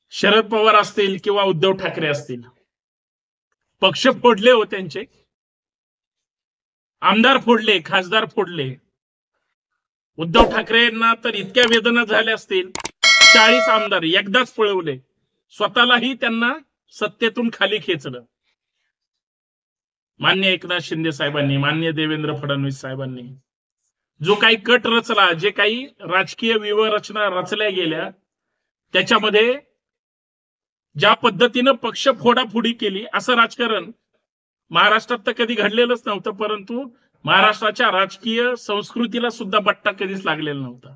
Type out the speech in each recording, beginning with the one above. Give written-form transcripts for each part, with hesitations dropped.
शरद पवार असतील किंवा उद्धव ठाकरे असतील, पक्ष फोडले हो त्यांचे, आमदार फोडले, खासदार फोडले. उद्धव ठाकरेंना तर इतक्या वेदना झाल्या असतील, 40 आमदार एकदाच पळवले, स्वतःलाही त्यांना सत्तेतून खाली खेचलं. मान्य एकनाथ शिंदे साहेबांनी, मान्य देवेंद्र फडणवीस साहेबांनी जो काही कट रचला, जे काही राजकीय व्यूहरचना रचल्या गेल्या, त्याच्यामध्ये ज्या पद्धतीनं पक्ष फोडाफोडी केली, असं राजकारण महाराष्ट्रात तर कधी घडलेलंच नव्हतं. परंतु महाराष्ट्राच्या राजकीय संस्कृतीला सुद्धा बट्टा कधीच लागलेला नव्हता.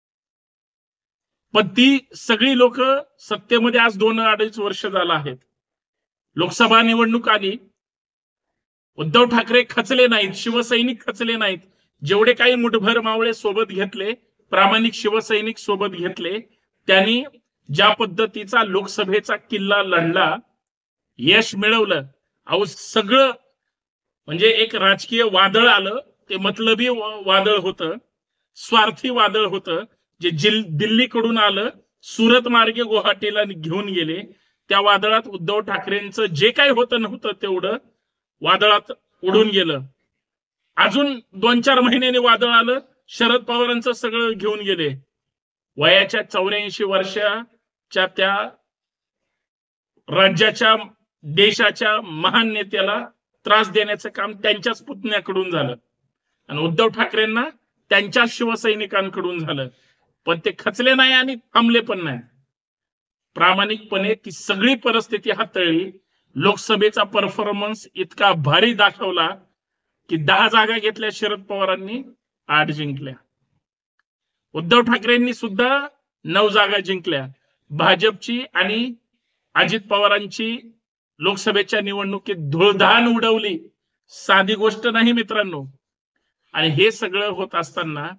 पण ती सगळी लोक सत्तेमध्ये आज 2-2.5 वर्ष झालं आहेत. लोकसभा निवडणूक आली, उद्धव ठाकरे खचले नाहीत, शिवसैनिक खचले नाहीत. जेवढे काही मुठभर मावळे सोबत घेतले, प्रामाणिक शिवसैनिक सोबत घेतले, त्यांनी ज्या पद्धतीचा लोकसभेचा किल्ला लढला, यश मिळवलं. अहो सगळं म्हणजे एक राजकीय वादळ आलं, ते मतलबी वादळ होतं, स्वार्थी वादळ होतं, जे दिल्लीकडून आलं, सुरत मार्गे गुवाहाटीला घेऊन गेले. त्या वादळात उद्धव ठाकरेंचं जे काही होतं नव्हतं तेवढं वादळात उडून गेलं. अजून 2-4 महिन्यांनी वादळ आलं, शरद पवारांचं सगळं घेऊन गेले. वयाच्या 84 वर्षाच्या त्या राज्याच्या, देशाच्या महान नेत्याला त्रास देण्याचं काम त्यांच्याच पुतण्याकडून झालं आणि उद्धव ठाकरेंना त्यांच्या शिवसैनिकांकडून झालं. पण ते खचले नाही आणि थांबले पण नाही. प्रामाणिकपणे ती सगळी परिस्थिती हाताळली. लोकसभेचा परफॉर्मन्स इतका भारी दाखवला की 10 जागा घेतल्या शरद पवारांनी, 8 जिंकल्या. उद्धव ठाकरेंनी सुद्धा 9 जागा जिंकल्या. भाजपची आणि अजित पवारांची लोकसभेच्या निवडणुकीत धुळधाण उडवली. साधी गोष्ट नाही मित्रांनो. आणि हे सगळं होत असताना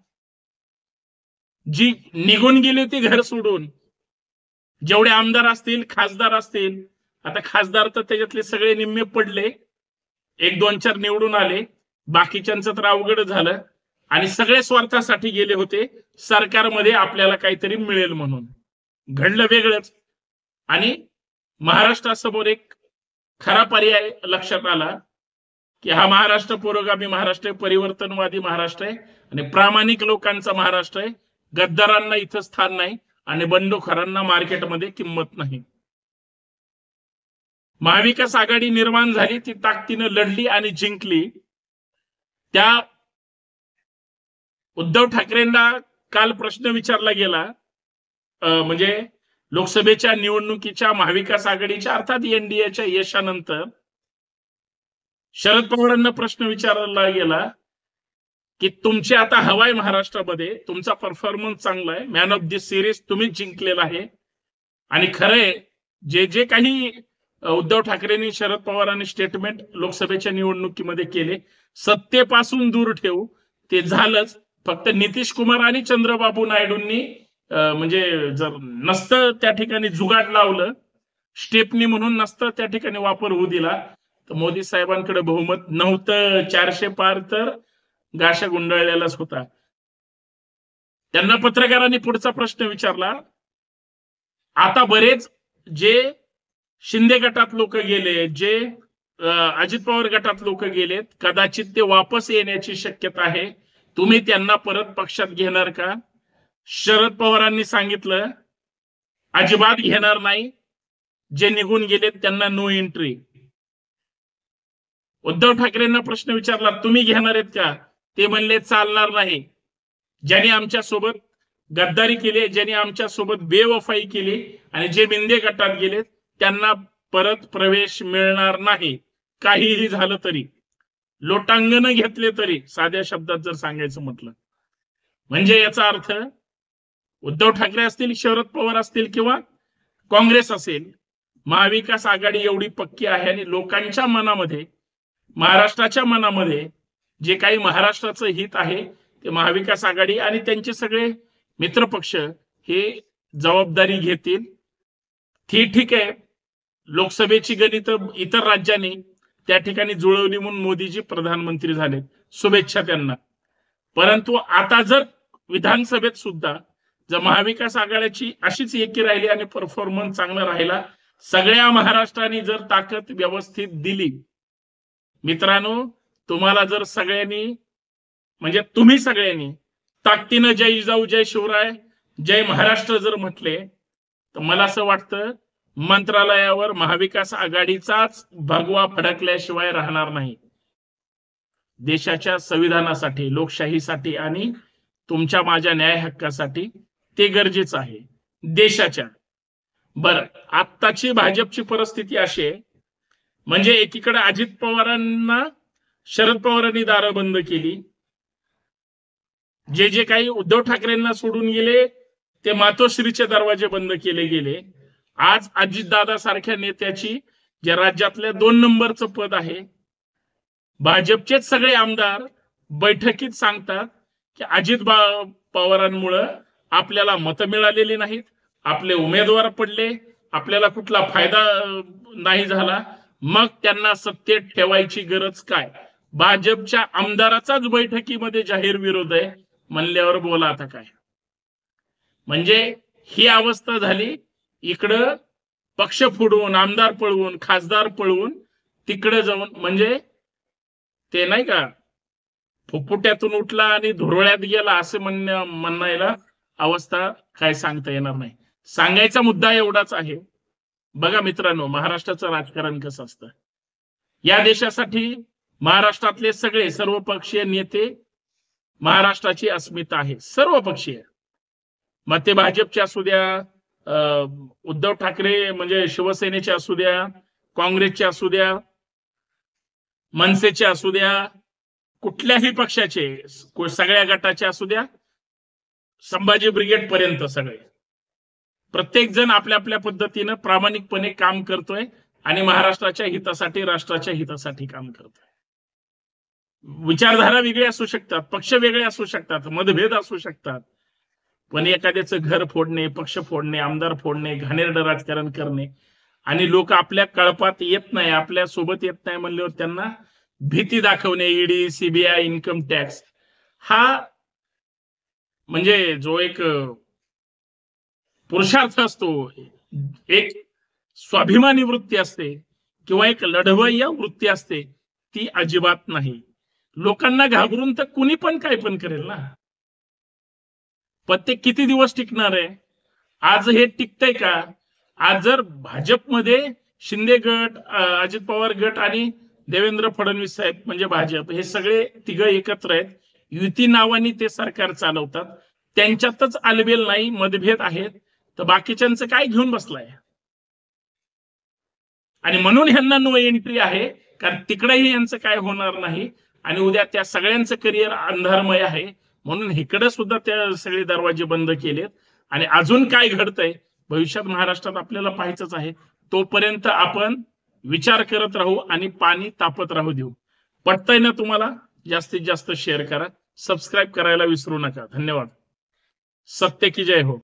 जी निघून गेली ती घर सोडून, जेवढे आमदार असतील, खासदार असतील, आता खासदार तर त्याच्यातले सगळे निम्मे पडले, 1-2-4 निवडून आले, बाकीच्यांचं तर अवघड झालं आणि सगळे स्वार्थासाठी गेले होते, सरकारमध्ये आपल्याला काहीतरी मिळेल म्हणून. घडलं वेगळंच. आणि महाराष्ट्रासमोर एक खरा पर्याय लक्षात आला की हा महाराष्ट्र पुरोगामी महाराष्ट्र आहे, परिवर्तनवादी महाराष्ट्र आहे आणि प्रामाणिक लोकांचा महाराष्ट्र आहे. गद्दारांना इथं स्थान नाही आणि बंडखोरांना मार्केटमध्ये किंमत नाही. महाविकास आघाडी निर्माण झाली, ती ताकदीनं लढली आणि जिंकली. त्या उद्धव ठाकरेंना काल प्रश्न विचारला गेला, म्हणजे लोकसभेच्या निवडणुकीच्या महाविकास आघाडीच्या अर्थात एनडीएच्या यशानंतर शरद पवारांना प्रश्न विचारला गेला की तुमचे आता हवाय महाराष्ट्रामध्ये, तुमचा परफॉर्मन्स चांगला आहे, मॅन ऑफ द सिरीज तुम्हीच जिंकलेला आहे. आणि खरंय जे जे काही उद्धव ठाकरेंनी, शरद पवारांनी स्टेटमेंट लोकसभेच्या निवडणुकीमध्ये केले, सत्तेपासून दूर ठेवू, ते झालंच. फक्त नितीश कुमार आणि चंद्रबाबू नायडूंनी म्हणजे जर नसतं त्या ठिकाणी जुगाड लावलं, स्टेपनी म्हणून नसतं त्या ठिकाणी वापर होऊ दिला, तर मोदी साहेबांकडे बहुमत नव्हतं. 400 पार तर गाशा गुंडाळलेलाच होता. त्यांना पत्रकारांनी पुढचा प्रश्न विचारला, आता बरेच जे शिंदे गटात लोक गेले, जे अजित पवार गटात लोक गेलेत, कदाचित ते वापस येण्याची शक्यता आहे, तुम्ही त्यांना परत पक्षात घेणार का? शरद पवारांनी सांगितलं, अजिबात घेणार नाही, जे निघून गेलेत त्यांना नो एंट्री. उद्धव ठाकरेंना प्रश्न विचारला, तुम्ही घेणार आहेत का? ते म्हणले, चालणार नाही. ज्यांनी आमच्या सोबत गद्दारी केली, ज्यांनी आमच्या सोबत बेवफाई केली आणि जे मिंदे गटात गेलेत त्यांना परत प्रवेश मिळणार नाही, काहीही झालं तरी, लोटांगण घेतले तरी, साध्या शब्दात जर सांगायचं म्हटलं. म्हणजे याचा अर्थ उद्धव ठाकरे असतील, शरद पवार असतील किंवा काँग्रेस असेल, महाविकास आघाडी एवढी पक्की आहे आणि लोकांच्या मनामध्ये, महाराष्ट्राच्या मनामध्ये जे काही महाराष्ट्राचं हित आहे ते महाविकास आघाडी आणि त्यांचे सगळे मित्रपक्ष हे जबाबदारी घेतील. ठीक आहे, लोकसभेची गणित इतर राज्यांनी त्या ठिकाणी जुळवली म्हणून मोदीजी प्रधानमंत्री झाले, शुभेच्छा त्यांना. परंतु आता जर विधानसभेत सुद्धा जर महाविकास आघाडीची अशीच एकी राहिली आणि परफॉर्मन्स चांगला राहिला, सगळ्या महाराष्ट्राने जर ताकद व्यवस्थित दिली, मित्रांनो, तुम्हाला जर सगळ्यांनी म्हणजे तुम्ही सगळ्यांनी ताकदीनं जय जिजाऊ जय शिवराय जय महाराष्ट्र जर म्हटले, तर मला असं वाटतं मंत्रालयावर महाविकास आघाडीचाच भगवा फडकल्याशिवाय राहणार नाही. देशाच्या संविधानासाठी, लोकशाहीसाठी आणि तुमच्या माझ्या न्याय हक्कासाठी ते गरजेचं आहे. देशाच्या बरं, आत्ताची भाजपची परिस्थिती अशी आहे, म्हणजे एकीकडे अजित पवारांना शरद पवारांनी दारं बंद केली, जे काही उद्धव ठाकरेंना सोडून गेले ते मातोश्रीचे दरवाजे बंद केले गेले. आज अजितदादा सारख्या नेत्याची जे राज्यातल्या 2 नंबरचं पद आहे, भाजपचेच सगळे आमदार बैठकीत सांगतात की अजित पवारांमुळे आपल्याला मतं मिळालेली नाहीत, आपले उमेदवार पडले, आपल्याला कुठला फायदा नाही झाला, मग त्यांना सत्तेत ठेवायची गरज काय? भाजपच्या आमदाराचाच बैठकीमध्ये जाहीर विरोध आहे म्हणल्यावर बोला आता काय. म्हणजे ही अवस्था झाली. इकडं पक्ष फोडून, आमदार पळवून, खासदार पळवून तिकडे जाऊन, म्हणजे ते नाही का फुफुट्यातून उठला आणि धुरळ्यात गेला असं म्हणायला अवस्था काय सांगता येणार नाही. सांगायचा मुद्दा एवढाच आहे, बघा मित्रांनो, महाराष्ट्राचं राजकारण कसं असतं. या देशासाठी महाराष्ट्रातले सगळे सर्वपक्षीय नेते, महाराष्ट्राची अस्मिता आहे सर्वपक्षीय. मग ते भाजपचे असू द्या, उद्धव ठाकरे म्हणजे शिवसेनेचे असू द्या, काँग्रेसचे असू द्या, मनसेचे असू द्या, कुठल्याही पक्षाचे, सगळ्या गटाचे असू द्या, संभाजी ब्रिगेड पर्यंत सगळे, प्रत्येक जण आपल्या आपल्या पद्धतीनं प्रामाणिकपणे काम करतोय आणि महाराष्ट्राच्या हितासाठी, राष्ट्राच्या हितासाठी काम करतोय. विचारधारा वेगळी असू शकतात, पक्ष वेगळे असू शकतात, मतभेद असू शकतात, पण एखाद्याचं घर फोडणे, पक्ष फोडणे, आमदार फोडणे, घाणेरडं राजकारण करणे आणि लोक आपल्या कळपात येत नाही, आपल्या सोबत येत नाही म्हणल्यावर त्यांना भीती दाखवणे, ईडी, सीबीआय, इन्कम टॅक्स, हा म्हणजे जो एक पुरुषार्थ असतो, एक स्वाभिमानी वृत्ती असते किंवा एक लढवय्या वृत्ती असते, ती अजिबात नाही. लोकांना घाबरून तर कुणी पण काय पण करेल ना, पण ते किती दिवस टिकणार आहे? आज हे टिकतंय का? आज जर भाजपमध्ये शिंदे गट, अजित पवार गट आणि देवेंद्र फडणवीस साहेब म्हणजे भाजप, हे सगळे तिघं एकत्र आहेत, युती नावाने ते सरकार चालवतात, त्यांच्यातच आलबेल नाही, मतभेद आहेत, तर बाकीच्यांचं काय घेऊन बसलाय? आणि म्हणून ह्यांना नो एंट्री आहे, कारण तिकडेही यांचं काय होणार नाही आणि उद्या त्या सगळ्यांचं करिअर अंधारमय आहे. म्हणून इकडे सुद्धा त्या सगळे दरवाजे बंद केलेत आणि अजून काय घडतंय भविष्यात महाराष्ट्रात आपल्याला पाहायचंच आहे. तोपर्यंत आपण विचार करत राहू आणि पाणी तापत राहू देऊ. पटतंय ना तुम्हाला? जास्तीत जास्त शेअर करा, सबस्क्राईब करायला विसरू नका. धन्यवाद. सत्य की जय हो.